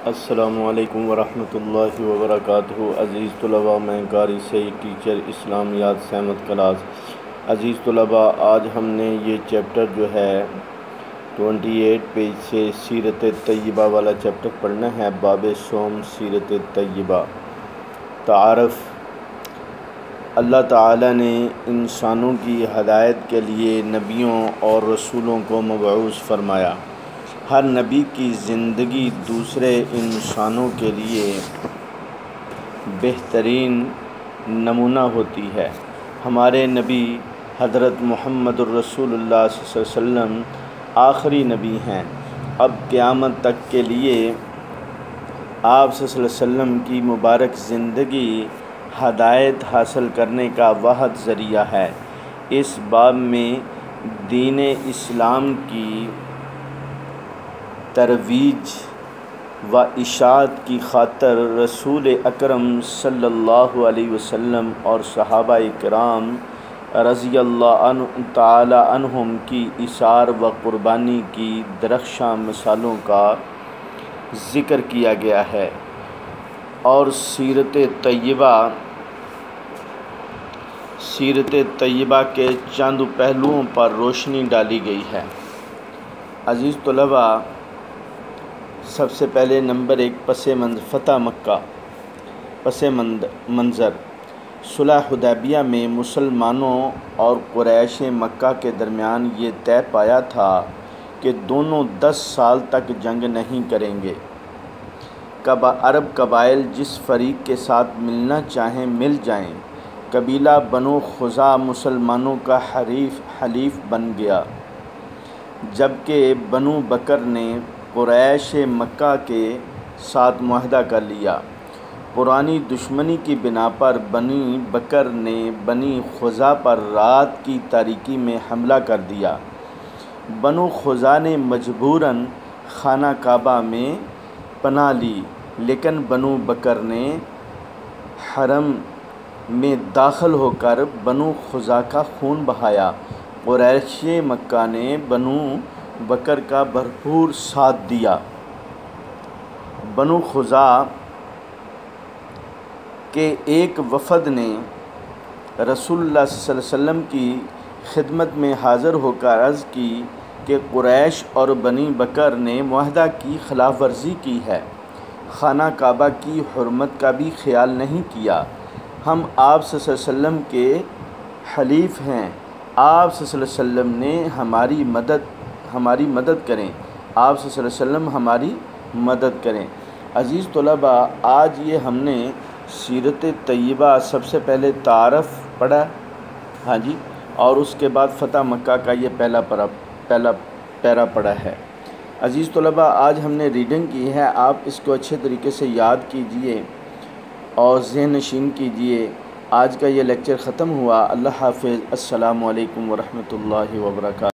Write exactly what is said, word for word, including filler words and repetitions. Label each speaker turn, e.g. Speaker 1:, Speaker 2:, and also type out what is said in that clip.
Speaker 1: السلام علیکم ورحمۃ اللہ وبرکاتہ۔ عزیز طلباء، میں قاری سعید ٹیچر اسلامیات سحمد کلاس۔ عزیز طلباء، آج ہم نے یہ چیپٹر جو ہے اٹھائیس پیج سے سیرت طیبہ والا چیپٹر پڑھنا ہے۔ باب سوم سیرت طیبہ۔ تعارف۔ اللہ تعالیٰ نے انسانوں کی ہدایت کے لیے نبیوں اور رسولوں کو مبعوث فرمایا۔ ہر نبی کی زندگی دوسرے انسانوں کے لیے بہترین نمونہ ہوتی ہے۔ ہمارے نبی حضرت محمد الرسول اللہ صلی اللہ علیہ وسلم آخری نبی ہیں۔ اب قیامت تک کے لیے آپ صلی اللہ علیہ وسلم کی مبارک زندگی ہدایت حاصل کرنے کا واحد ذریعہ ہے۔ اس باب میں دین اسلام کی ترویج و اشاعت کی خاطر رسول اکرم صلی اللہ علیہ وسلم اور صحابہ کرام رضی اللہ عنہ تعالی عنہم کی ایثار و قربانی کی درخشاں مثالوں کا ذکر کیا گیا ہے اور سیرت طیبہ سیرت طیبہ کے چند پہلوؤں پر روشنی ڈالی گئی ہے۔ عزیز طلباء، سب سے پہلے نمبر ایک پس منظر فتح مکہ۔ پس منظر صلح حدیبیہ میں مسلمانوں اور قریش مکہ کے درمیان یہ طے پایا تھا کہ دونوں دس سال تک جنگ نہیں کریں گے۔ عرب قبائل جس فریق کے ساتھ ملنا چاہیں مل جائیں۔ قبیلہ بنو خزاعہ مسلمانوں کا حریف حلیف بن گیا، جبکہ بنو بکر نے قریش مکہ کے ساتھ معاہدہ کر لیا۔ پرانی دشمنی کی بنا پر بنی بکر نے بنی خزاعہ پر رات کی تاریکی میں حملہ کر دیا۔ بنو خزاعہ نے مجبوراً خانہ کعبہ میں پناہ لی، لیکن بنو بکر نے حرم میں داخل ہو کر بنو خزاعہ کا خون بہایا۔ قریش مکہ نے بنو بکر کا بھرپور ساتھ دیا۔ بنو خزاعہ کے ایک وفد نے رسول اللہ صلی اللہ علیہ وسلم کی خدمت میں حاضر ہو کر عرض کی کہ قریش اور بنی بکر نے معاہدہ کی خلاف ورزی کی ہے، خانہ کعبہ کی حرمت کا بھی خیال نہیں کیا۔ ہم آپ صلی اللہ علیہ وسلم کے حلیف ہیں، آپ صلی اللہ علیہ وسلم نے ہماری مدد ہماری مدد کریں آپ صلی اللہ علیہ وسلم ہماری مدد کریں۔ عزیز طلباء، آج یہ ہم نے سیرت طیبہ سب سے پہلے تعارف پڑھا، ہاں جی، اور اس کے بعد فتح مکہ کا یہ پہلا پرا پہلا پیرا پڑھا ہے۔ عزیز طلباء، آج ہم نے ریڈنگ کی ہے، آپ اس کو اچھے طریقے سے یاد کیجئے اور ذہن نشین کیجئے۔ آج کا یہ لیکچر ختم ہوا۔ اللہ حافظ۔ السلام علیکم ورحمۃ اللہ وبرکاتہ۔